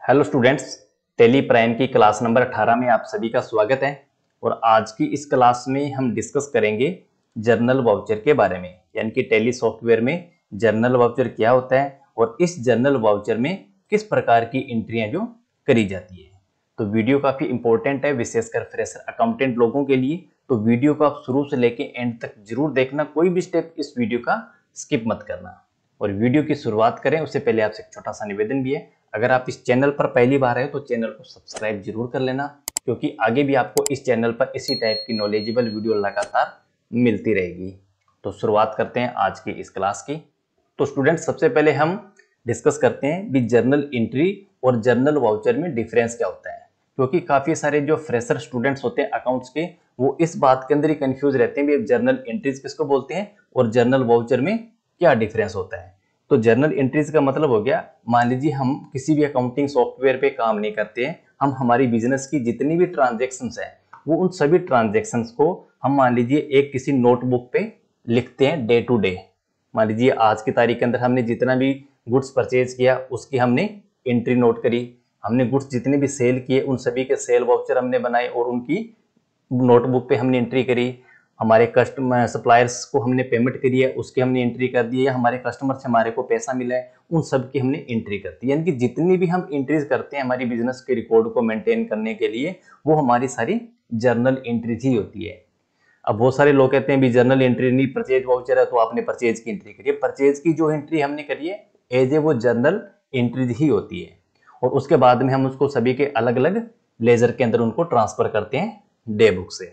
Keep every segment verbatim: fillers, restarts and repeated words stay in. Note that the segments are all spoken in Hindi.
हेलो स्टूडेंट्स, टेली प्राइम की क्लास नंबर अठारह में आप सभी का स्वागत है। और आज की इस क्लास में हम डिस्कस करेंगे जर्नल वाउचर के बारे में, यानी कि टेली सॉफ्टवेयर में जर्नल वाउचर क्या होता है और इस जर्नल वाउचर में किस प्रकार की एंट्रियां जो करी जाती है। तो वीडियो काफ़ी इंपॉर्टेंट है, विशेषकर फ्रेशर अकाउंटेंट लोगों के लिए। तो वीडियो को आप शुरू से लेके एंड तक जरूर देखना, कोई भी स्टेप इस वीडियो का स्किप मत करना। और वीडियो की शुरुआत करें उससे पहले आपसे एक छोटा सा निवेदन भी है, अगर आप इस चैनल पर पहली बार आए तो चैनल को सब्सक्राइब जरूर कर लेना, क्योंकि आगे भी आपको इस चैनल पर इसी टाइप की नॉलेजेबल वीडियो लगातार मिलती रहेगी। तो शुरुआत करते हैं आज की इस क्लास की। तो स्टूडेंट, सबसे पहले हम डिस्कस करते हैं भी जर्नल एंट्री और जर्नल वाउचर में डिफरेंस क्या होता है, क्योंकि काफ़ी सारे जो फ्रेशर स्टूडेंट्स होते हैं अकाउंट्स के, वो इस बात के अंदर ही कंफ्यूज रहते हैं भी जर्नल एंट्रीज किसको बोलते हैं और जर्नल वाउचर में क्या डिफरेंस होता है। तो जर्नल एंट्रीज का मतलब हो गया, मान लीजिए हम किसी भी अकाउंटिंग सॉफ्टवेयर पे काम नहीं करते हैं, हम हमारी बिजनेस की जितनी भी ट्रांजैक्शंस हैं वो उन सभी ट्रांजैक्शंस को हम मान लीजिए एक किसी नोटबुक पे लिखते हैं डे टू डे। मान लीजिए आज की तारीख के अंदर हमने जितना भी गुड्स परचेज किया उसकी हमने एंट्री नोट करी, हमने गुड्स जितने भी सेल किए उन सभी के सेल वाउचर हमने बनाए और उनकी नोटबुक पे हमने एंट्री करी। हमारे कस्टमर सप्लायर्स को हमने पेमेंट करी है उसकी हमने एंट्री कर दी है, या हमारे कस्टमर से हमारे को पैसा मिला है उन सब की हमने एंट्री कर दी। यानी कि जितनी भी हम एंट्रीज करते हैं हमारी बिजनेस के रिकॉर्ड को मेंटेन करने के लिए, वो हमारी सारी जर्नल एंट्रीज ही होती है। अब बहुत सारे लोग कहते हैं भी जर्नल एंट्री नहीं, परचेज वाउचर है तो आपने परचेज की एंट्री करी है। परचेज की जो एंट्री हमने करी है एज ए वो जर्नल एंट्रीज ही होती है, और उसके बाद में हम उसको सभी के अलग अलग लेजर के अंदर उनको ट्रांसफर करते हैं डे बुक से।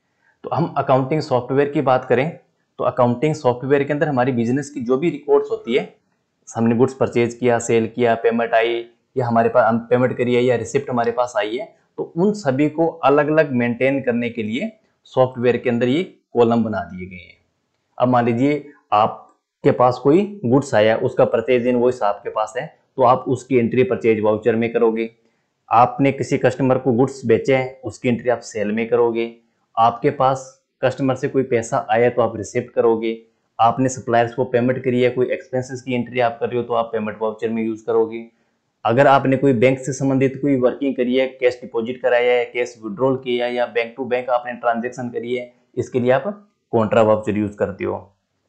तो हम अकाउंटिंग सॉफ्टवेयर की बात करें तो अकाउंटिंग सॉफ्टवेयर के अंदर हमारी बिजनेस की जो भी रिकॉर्ड्स होती है, हमने गुड्स परचेज किया, सेल किया, पेमेंट आई या हमारे पास हम पेमेंट करी है या रिसिप्ट हमारे पास आई है, तो उन सभी को अलग अलग मेंटेन करने के लिए सॉफ्टवेयर के अंदर ये कॉलम बना दिए गए हैं। अब मान लीजिए आपके पास कोई गुड्स आया, उसका परचेज इनवॉइस आपके पास है, तो आप उसकी एंट्री परचेज वाउचर में करोगे। आपने किसी कस्टमर को गुड्स बेचे हैं उसकी एंट्री आप सेल में करोगे। आपके पास कस्टमर से कोई पैसा आया तो आप रिसिप्ट करोगे। आपने सप्लायर्स को पेमेंट करी है, कोई एक्सपेंसेस की एंट्री आप कर रहे हो तो आप पेमेंट वाउचर में यूज करोगे। अगर आपने कोई बैंक से संबंधित कोई वर्किंग करी है, कैश डिपॉजिट कराया है, कैश विड्रॉल किया है या बैंक टू बैंक आपने ट्रांजेक्शन करी है, इसके लिए आप कॉन्ट्रा वाउचर यूज करते हो।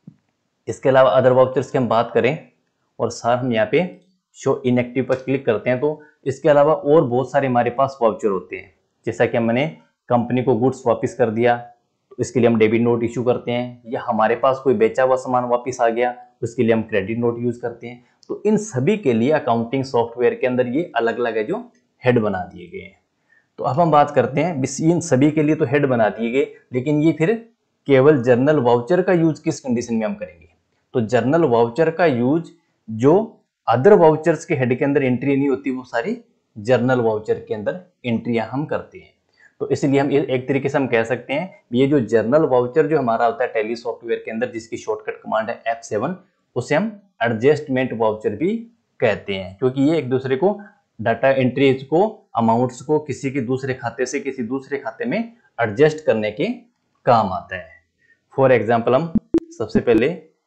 इसके अलावा अदर वाउचर्स की हम बात करें और सर हम यहाँ पे शो इनएक्टिव पर क्लिक करते हैं, तो इसके अलावा और बहुत सारे हमारे पास वाउचर होते हैं। जैसा कि मैंने कंपनी को गुड्स वापस कर दिया तो इसके लिए हम डेबिट नोट इशू करते हैं, या हमारे पास कोई बेचा हुआ सामान वापस आ गया उसके लिए हम क्रेडिट नोट यूज करते हैं। तो इन सभी के लिए अकाउंटिंग सॉफ्टवेयर के अंदर ये अलग अलग है जो हेड बना दिए गए हैं। तो अब हम बात करते हैं, इन सभी के लिए तो हेड बना दिए गए, लेकिन ये फिर केवल जर्नल वाउचर का यूज किस कंडीशन में हम करेंगे। तो जर्नल वाउचर का यूज जो अदर वाउचर्स के हेड के अंदर एंट्री नहीं होती, वो सारी जर्नल वाउचर के अंदर एंट्रियां हम करते हैं। तो इसलिए हम एक तरीके से हम कह सकते हैं ये जो जर्नल वाउचर जो हमारा होता है टेली सॉफ्टवेयर के अंदर, जिसकी शॉर्टकट कमांड है एफ सेवन, उसे हम एडजस्टमेंट वाउचर भी कहते हैं, क्योंकि ये एक दूसरे को डाटा एंट्रीज को, अमाउंट्स को किसी के दूसरे खाते से किसी दूसरे खाते में एडजस्ट करने के काम आता है। फॉर एग्जाम्पल हम सबसे पहले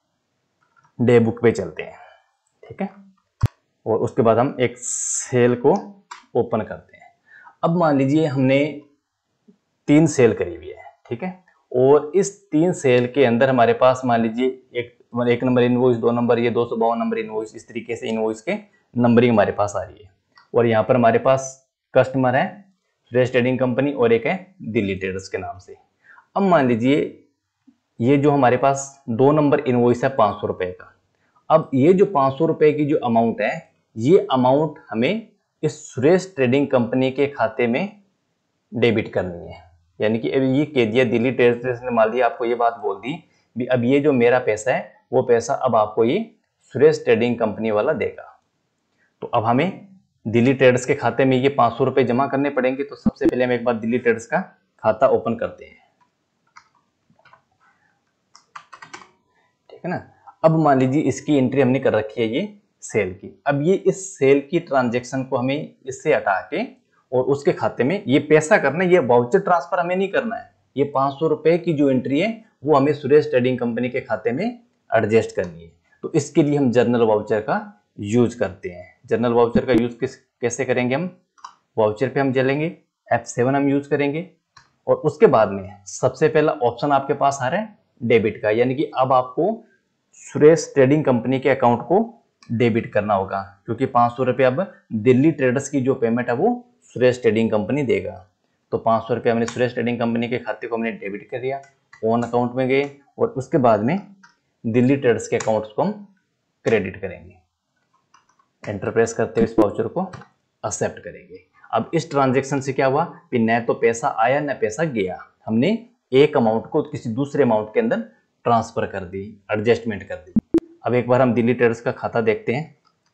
डे बुक पे चलते हैं, ठीक है, और उसके बाद हम एक सेल को ओपन करते हैं। अब मान लीजिए हमने तीन सेल करी हुई है, ठीक है, और इस तीन सेल के अंदर हमारे पास मान लीजिए एक एक नंबर इनवॉइस, दो नंबर ये दो सौ बावन नंबर इनवॉइस, इस तरीके से इनवॉइस के नंबरिंग हमारे पास आ रही है। और यहाँ पर हमारे पास कस्टमर है फ्रेश ट्रेडिंग कंपनी और एक है दिल्ली ट्रेडर्स के नाम से। अब मान लीजिए ये जो हमारे पास दो नंबर इनवॉइस है पाँच सौ रुपये का। अब ये जो पाँच सौ रुपये की जो अमाउंट है, ये अमाउंट हमें इस सुरेश ट्रेडिंग कंपनी के खाते में डेबिट करनी है। यानी कि अभी ये कह दिया दिल्ली ट्रेडर्स ने, मान लिया आपको ये बात बोल दी भी अब ये जो मेरा पैसा है वो पैसा अब आपको ये सुरेश ट्रेडिंग कंपनी वाला देगा। तो अब हमें दिल्ली ट्रेडर्स के खाते में ये पाँच सौ रुपये जमा करने पड़ेंगे। तो सबसे पहले हम एक बार दिल्ली ट्रेडर्स का खाता ओपन करते हैं, ठीक है ना। अब मान लीजिए इसकी एंट्री हमने कर रखी है ये सेल की। अब ये इस सेल की ट्रांजैक्शन को हमें इससे हटा के और उसके खाते में ये पैसा करना है, ये वाउचर ट्रांसफर हमें नहीं करना है। ये पाँच सौ रुपए की जो एंट्री है वो हमें सुरेश ट्रेडिंग कंपनी के खाते में एडजस्ट करनी है। तो इसके लिए हम जर्नल वाउचर का यूज करते हैं। जर्नल वाउचर का यूज किस कैसे करेंगे हम, वाउचर पे हम चलेंगे, एफ सेवन हम यूज करेंगे और उसके बाद में सबसे पहला ऑप्शन आपके पास आ रहा है डेबिट का, यानी कि अब आपको सुरेश ट्रेडिंग कंपनी के अकाउंट को डेबिट करना होगा, क्योंकि पाँच सौ रुपये अब दिल्ली ट्रेडर्स की जो पेमेंट है वो सुरेश ट्रेडिंग कंपनी देगा। तो पाँच सौ रुपये हमने सुरेश ट्रेडिंग कंपनी के खाते को हमने डेबिट कर दिया, ओन अकाउंट में गए और उसके बाद में दिल्ली ट्रेडर्स के अकाउंट्स को हम क्रेडिट करेंगे। एंटर प्रेस करते हुए इस वाउचर को एक्सेप्ट करेंगे। अब इस ट्रांजैक्शन से क्या हुआ कि न तो पैसा आया न पैसा गया, हमने एक अमाउंट को किसी दूसरे अमाउंट के अंदर ट्रांसफर कर दी, एडजस्टमेंट कर दी। अब एक बार हम दिल्ली ट्रेडर्स का खाता देखते हैं,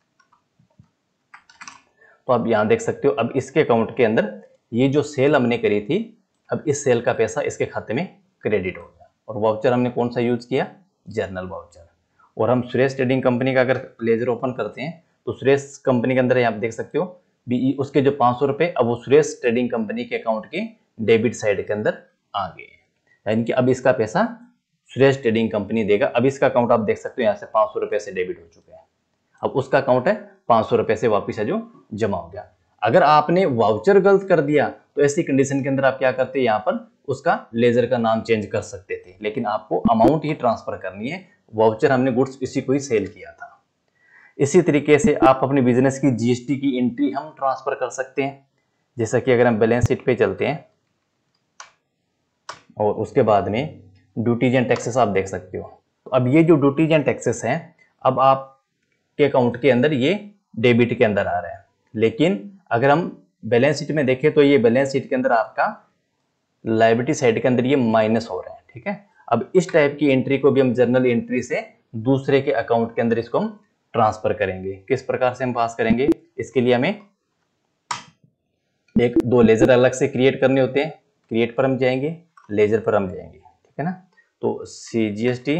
तो आप यहां देख सकते हो अब इसके अकाउंट के अंदर ये जो सेल हमने करी थी, अब इस सेल का पैसा इसके खाते में क्रेडिट हो गया। और वाउचर हमने कौन सा यूज किया, जर्नल वाउचर। और हम सुरेश ट्रेडिंग कंपनी का अगर लेजर ओपन करते हैं तो सुरेश कंपनी के अंदर आप देख सकते हो भी उसके जो पाँच सौ रुपये अब वो सुरेश ट्रेडिंग कंपनी के अकाउंट के डेबिट साइड के अंदर आ गए, यानी कि अब इसका पैसा सुरेश ट्रेडिंग कंपनी देगा। अब इसका अकाउंट आप देख सकते हो यहाँ से पाँच सौ रुपये से डेबिट हो चुके हैं, अब उसका अकाउंट है पाँच सौ रुपये से वापिस है जो जमा हो गया। अगर आपने वाउचर गलत कर दिया तो ऐसी कंडीशन के अंदर आप क्या करते, यहाँ पर उसका लेजर का नाम चेंज कर सकते थे, लेकिन आपको अमाउंट ही ट्रांसफर करनी है। वाउचर हमने गुड्स इसी को ही सेल किया था। इसी तरीके से आप अपनी बिजनेस की जीएसटी की एंट्री हम ट्रांसफर कर सकते हैं, जैसा कि अगर हम बैलेंस शीट पे चलते हैं और उसके बाद में ड्यूटीज एंड टैक्सेस आप देख सकते हो। तो अब ये जो ड्यूटीज एंड टैक्सेस हैं अब आपके अकाउंट के अंदर ये डेबिट के अंदर आ रहा है, लेकिन अगर हम बैलेंस शीट में देखें तो ये बैलेंस शीट के अंदर आपका लायबिलिटी साइड के अंदर ये माइनस हो रहा है, ठीक है। अब इस टाइप की एंट्री को भी हम जर्नल एंट्री से दूसरे के अकाउंट के अंदर इसको हम ट्रांसफर करेंगे। किस प्रकार से हम पास करेंगे, इसके लिए हमें एक दो लेजर अलग से क्रिएट करने होते हैं। क्रिएट पर हम जाएंगे, लेजर पर हम जाएंगे, ठीक है ना। तो सीजीएसटी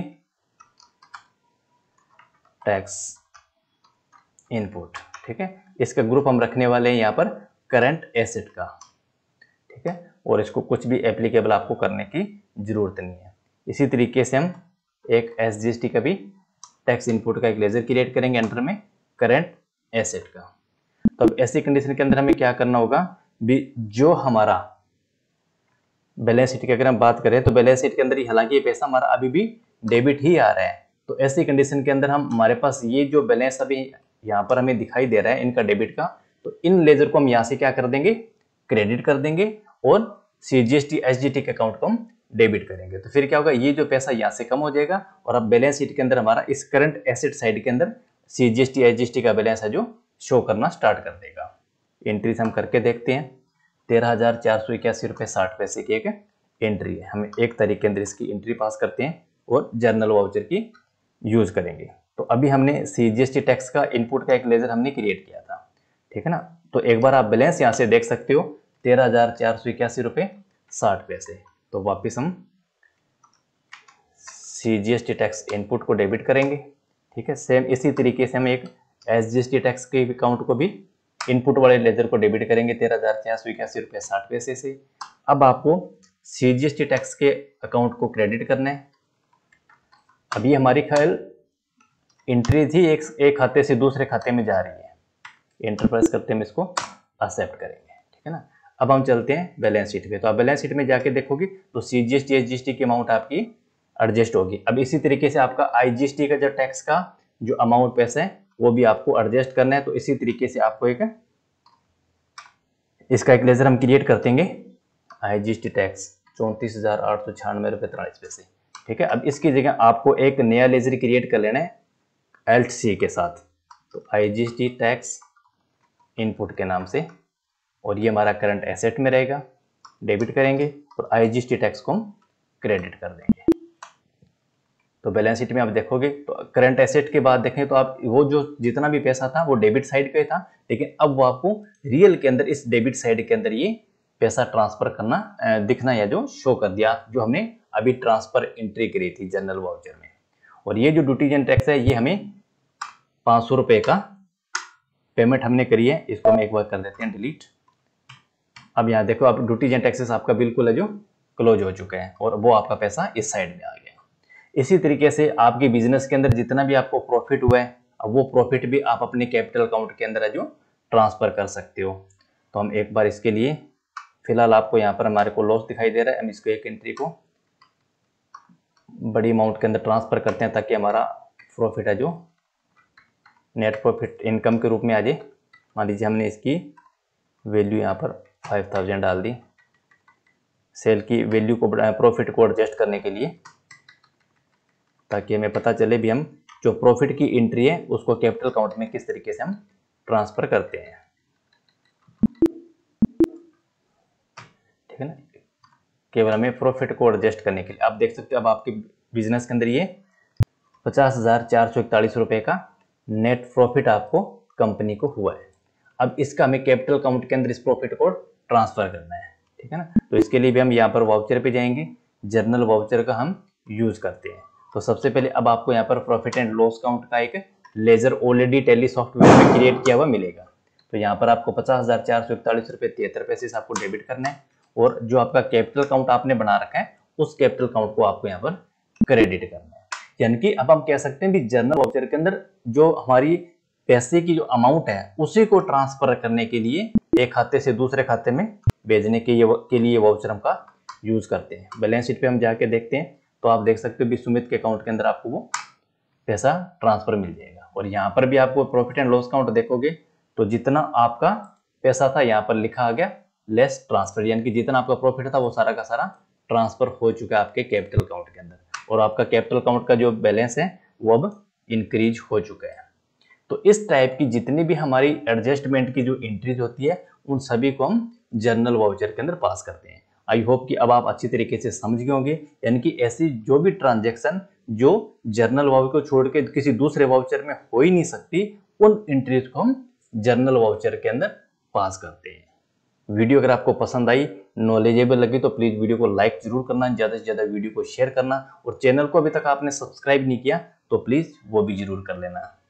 टैक्स इनपुट, ठीक है, इसका ग्रुप हम रखने वाले हैं यहाँ पर करंट एसेट का, ठीक है। और इसको कुछ भी एप्लीकेबल आपको करने की जरूरत नहीं है। इसी तरीके से हम एक एसजीएसटी का भी टैक्स इनपुट का एक लेजर क्रिएट करेंगे एंटर में करंट एसेट का। तो अब ऐसी कंडीशन के अंदर हमें क्या करना होगा भी, जो हमारा बैलेंस शीट की अगर हम बात करें तो बैलेंस शीट के अंदर हालांकि ये पैसा हमारा अभी भी डेबिट ही आ रहा है, तो ऐसी कंडीशन के अंदर हम हमारे पास ये जो बैलेंस अभी यहाँ पर हमें दिखाई दे रहा है इनका डेबिट का, तो इन लेजर को हम यहाँ से क्या कर देंगे, क्रेडिट कर देंगे और सीजीएसटी एसजीटी के अकाउंट को हम डेबिट करेंगे। तो फिर क्या होगा, ये जो पैसा यहाँ से कम हो जाएगा और अब बैलेंस शीट के अंदर हमारा इस करंट एसेट साइड के अंदर सीजीएसटी एसजीटी का बैलेंस है जो शो करना स्टार्ट कर देगा। एंट्रीज हम करके देखते हैं। तेरह हजार चार सौ इक्यासी रुपये साठ पैसे की एक एंट्री है। हम एक तारीख के अंदर इसकी एंट्री पास करते हैं और जर्नल वाउचर की यूज करेंगे। तो अभी हमने सीजीएसटी टैक्स का इनपुट का एक लेजर हमने क्रिएट किया था, ठीक है ना। तो एक बार आप बैलेंस यहाँ से देख सकते हो तेरह हजार चार सौ इक्यासी रुपये साठ पैसे। तो वापिस हम सीजीएसटी टैक्स इनपुट को डेबिट करेंगे, ठीक है। सेम इसी तरीके से हम एक एसजीएसटी टैक्स के अकाउंट को भी इनपुट वाले लेजर को डेबिट करेंगे तेरह हजार चार सौ इक्यासी रुपये साठ पैसे से। अब आपको सीजीएसटी टैक्स के अकाउंट को क्रेडिट करना है। अभी हमारी ख्याल एंट्री थी एक एक खाते से दूसरे खाते में जा रही है। एंटर प्रेस करते हम इसको एक्सेप्ट करेंगे, ठीक है ना। अब हम चलते हैं बैलेंस शीट पे। तो आप बैलेंस शीट में जाके देखोगे तो सीजीएसटी एसजीएसटी की अमाउंट आपकी एडजस्ट होगी। अब इसी तरीके से आपका आईजीएसटी का जो टैक्स का जो अमाउंट पैसा है वो भी आपको एडजस्ट करना है। तो इसी तरीके से आपको एक इसका एक लेजर हम क्रिएट कर देंगे, आईजीएसटी टैक्स चौंतीस हजार आठ सौ छियानवे रुपये तिरालीस पैसे, ठीक है। अब इसकी जगह आपको एक नया लेजर क्रिएट कर लेना है एल्ट सी के साथ। तो आईजीएसटी टैक्स इनपुट के नाम से, और ये हमारा करंट एसेट में रहेगा, डेबिट करेंगे और आईजीएसटी टैक्स को हम क्रेडिट कर देंगे। तो बैलेंस शीट में आप देखोगे तो करंट एसेट के बाद देखें तो आप वो जो जितना भी पैसा था वो डेबिट साइड पे था, लेकिन अब वो आपको रियल के अंदर इस डेबिट साइड के अंदर ये पैसा ट्रांसफर करना दिखना या जो शो कर दिया जो हमने अभी ट्रांसफर एंट्री करी थी जर्नल वाउचर में। और ये जो ड्यूटीज एंड टैक्स है ये हमें पाँच सौ रुपये का पेमेंट हमने करी है, इसको हम एक बार कर देते हैं डिलीट। अब यहाँ देखो अब ड्यूटीज एंड टैक्सेस आपका बिल्कुल है जो क्लोज हो चुका है और वो आपका पैसा इस साइड में आ गया। इसी तरीके से आपके बिजनेस के अंदर जितना भी आपको प्रॉफिट हुआ है अब वो प्रॉफिट भी आप अपने कैपिटल अकाउंट के अंदर है जो ट्रांसफ़र कर सकते हो। तो हम एक बार इसके लिए, फिलहाल आपको यहाँ पर हमारे को लॉस दिखाई दे रहा है, हम इसको एक एंट्री को बड़ी अमाउंट के अंदर ट्रांसफ़र करते हैं ताकि हमारा प्रॉफिट है जो नेट प्रॉफिट इनकम के रूप में आ जाए। मान लीजिए हमने इसकी वैल्यू यहाँ पर फाइव थाउजेंड डाल दी, सेल की वैल्यू को, प्रॉफिट को एडजस्ट करने के लिए, ताकि हमें पता चले भी हम जो प्रॉफिट की एंट्री है उसको कैपिटल अकाउंट में किस तरीके से हम ट्रांसफ़र करते हैं। ठीक है ना, केवल हमें प्रॉफिट को एडजस्ट करने के लिए। आप देख सकते हो अब आपके बिजनेस के अंदर ये पचास हजार चार सौ इकतालीस रुपये का नेट प्रॉफिट आपको कंपनी को हुआ है। अब इसका हमें कैपिटल अकाउंट के अंदर इस प्रॉफिट को ट्रांसफ़र करना है। ठीक है ना, तो इसके लिए भी हम यहाँ पर वाउचर पे जाएंगे, जर्नल वाउचर का हम यूज़ करते हैं। तो सबसे पहले अब आपको यहाँ पर प्रॉफिट एंड लॉस अकाउंट का एक लेजर ऑलरेडी टैली सॉफ्टवेयर में क्रिएट किया हुआ मिलेगा। तो यहाँ पर आपको पचास हजार चार सौ इकतालीस रुपये तिहत्तर पैसे से आपको डेबिट करना है, और जो आपका कैपिटल अकाउंट आपने बना रखा है उस कैपिटल अकाउंट को आपको यहाँ पर क्रेडिट करना है। यानी कि अब हम कह सकते हैं कि जर्नल वाउचर के अंदर जो हमारी पैसे की जो अमाउंट है उसी को ट्रांसफर करने के लिए एक खाते से दूसरे खाते में भेजने के लिए के लिए वाउचर हम का यूज करते हैं। बैलेंस शीट पे हम जाके देखते हैं तो आप देख सकते हो भी सुमित के अकाउंट के अंदर आपको वो पैसा ट्रांसफर मिल जाएगा। और यहाँ पर भी आपको प्रॉफिट एंड लॉस अकाउंट देखोगे तो जितना आपका पैसा था यहाँ पर लिखा आ गया लेस ट्रांसफर, यानी कि जितना आपका प्रॉफिट था वो सारा का सारा ट्रांसफर हो चुका है आपके कैपिटल अकाउंट के अंदर, और आपका कैपिटल अकाउंट का जो बैलेंस है वो अब इंक्रीज हो चुका है। तो इस टाइप की जितनी भी हमारी एडजस्टमेंट की जो एंट्रीज होती है उन सभी को हम जर्नल वाउचर के अंदर पास करते हैं। आई होप कि अब आप अच्छी तरीके से समझ गए होंगे, यानी कि ऐसी जो भी ट्रांजैक्शन जो जर्नल वाउचर को छोड़ के किसी दूसरे वाउचर में हो ही नहीं सकती, उन एंट्रीज को हम जर्नल वाउचर के अंदर पास करते हैं। वीडियो अगर आपको पसंद आई, नॉलेजेबल लगी तो प्लीज वीडियो को लाइक जरूर करना, ज्यादा से ज्यादा वीडियो को शेयर करना, और चैनल को अभी तक आपने सब्सक्राइब नहीं किया तो प्लीज वो भी जरूर कर लेना।